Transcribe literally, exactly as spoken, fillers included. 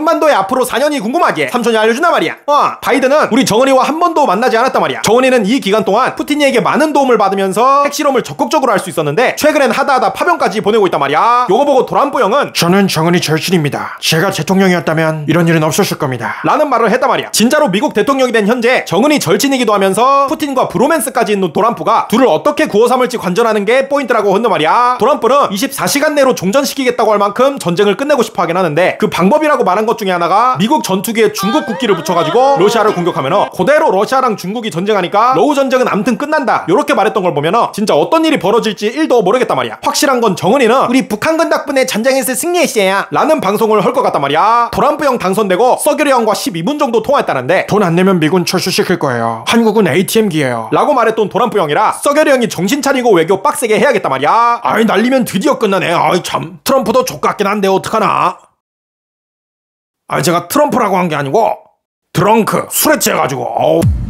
한반도의 앞으로 사 년이 궁금하기에 삼촌이 알려주나 말이야. 어, 바이든은 우리 정은이와 한 번도 만나지 않았단 말이야. 정은이는 이 기간 동안 푸틴에게 많은 도움을 받으면서 핵실험을 적극적으로 할 수 있었는데 최근엔 하다하다 파병까지 보내고 있단 말이야. 요거 보고 도란뿌 형은 저는 정은이 절친입니다. 제가 대통령이었다면 이런 일은 없었을 겁니다 라는 말을 했단 말이야. 진짜로 미국 대통령이 된 현재 정은이 절친이기도 하면서 푸틴과 브로맨스까지 있는 도란뿌가 둘을 어떻게 구워 삼을지 관전하는 게 포인트라고 한단 말이야. 도란뿌는 이십사 시간 내로 종전시키겠다고 할 만큼 전쟁을 끝내고 싶어 하긴 하는데 그 방법이라고 말한 것 중에 하나가 미국 전투기에 중국 국기를 붙여가지고 러시아를 공격하면 그대로 러시아랑 중국이 전쟁하니까 러우 전쟁은 암튼 끝난다 요렇게 말했던 걸 보면 진짜 어떤 일이 벌어질지 일도 모르겠단 말이야. 확실한 건 정은이는 우리 북한군 덕분에 전쟁에서 승리했어야 라는 방송을 할 것 같단 말이야. 도란뿌 형 당선되고 서규리 형과 십이 분 정도 통화했다는데 돈 안 내면 미군 철수시킬 거예요. 한국은 에이티엠기예요 라고 말했던 도란뿌 형이라 서규리 형이 정신 차리고 외교 빡세게 해야겠단 말이야. 아이 날리면 드디어 끝나네. 아이 참 트럼프도 족같긴 한데 어떡하나. 아 제가 트럼프라고 한 게 아니고 드렁크 술에 취해가지고 어우.